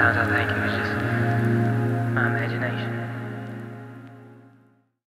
sometimes I think it was just my imagination.